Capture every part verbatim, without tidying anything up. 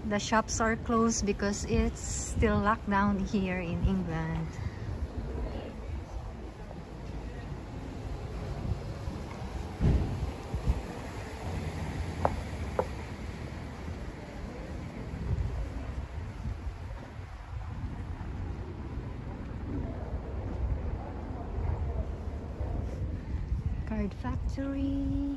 The shops are closed because it's still locked down here in England. Card factory.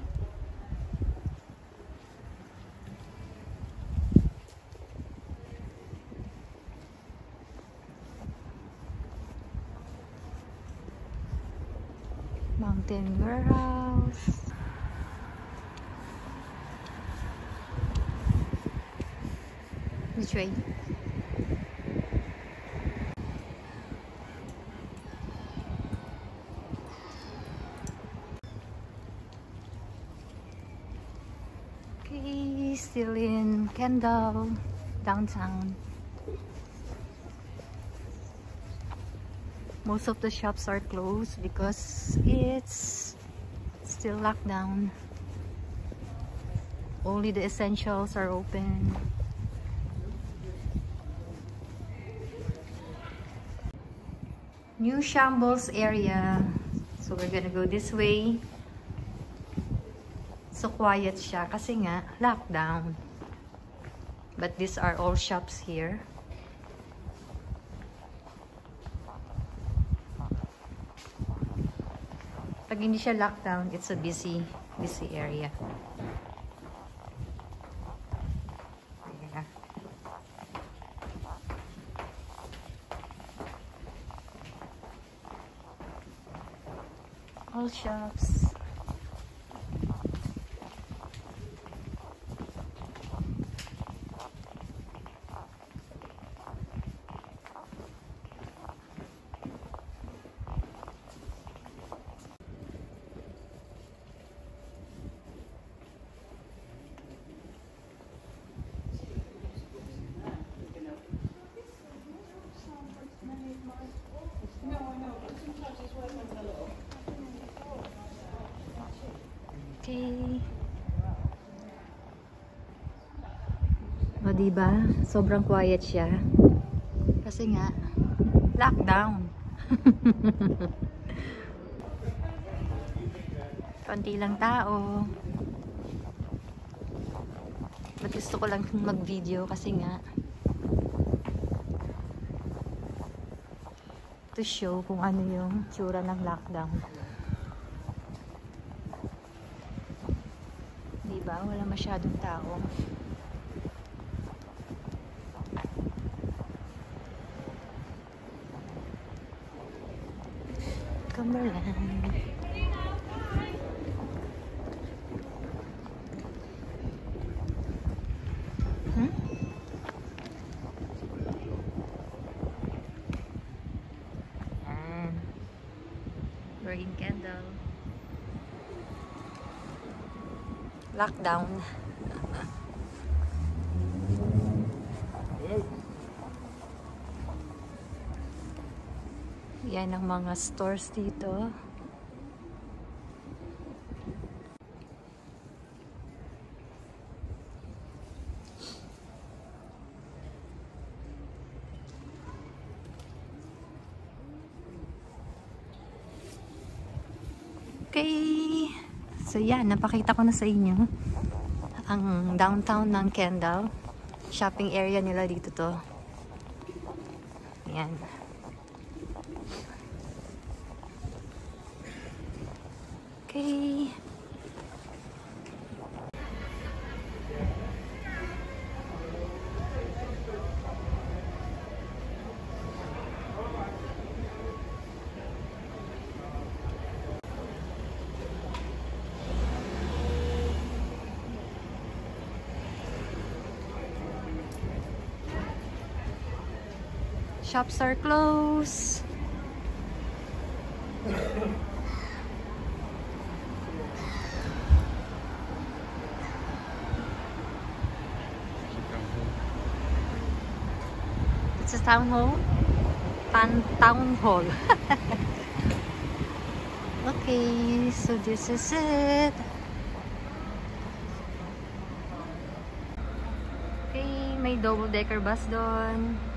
Mountain warehouse. Which way? Okay, still in Kendal, downtown. Most of the shops are closed because it's still locked down. Only the essentials are open. New Shambles area. So we're gonna go this way. So quiet siya kasi nga lockdown. But these are all shops here. Pag hindi siya lockdown, it's a busy, busy area. Yeah. All shops. Okay. O, diba? Sobrang quiet siya. Kasi nga, lockdown. Konti lang tao. But gusto ko lang mag-video kasi nga to show kung ano yung tsura ng lockdown. Diba? Wala masyadong tao. Cumbria. Hmm? We're in Kendal. Lockdown. Yan ang mga stores dito. Okay. So yan, napakita ko na sa inyo ang downtown ng Kendal. Shopping area nila dito to. Yan. Okay. Shops are closed. It's a town hall. Tan town hall. Okay, so this is it. Okay. may double-decker bus doon.